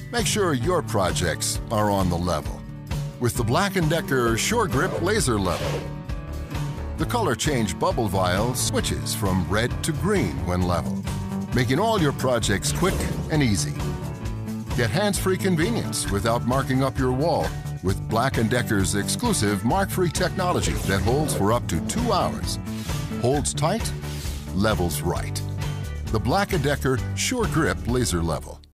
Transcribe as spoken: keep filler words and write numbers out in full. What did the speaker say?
Make sure your projects are on the level with the Black and Decker SureGrip Laser Level. The color change bubble vial switches from red to green when level, making all your projects quick and easy. Get hands-free convenience without marking up your wall with Black and Decker's exclusive mark-free technology that holds for up to two hours. Holds tight, levels right. The Black and Decker SureGrip Laser Level.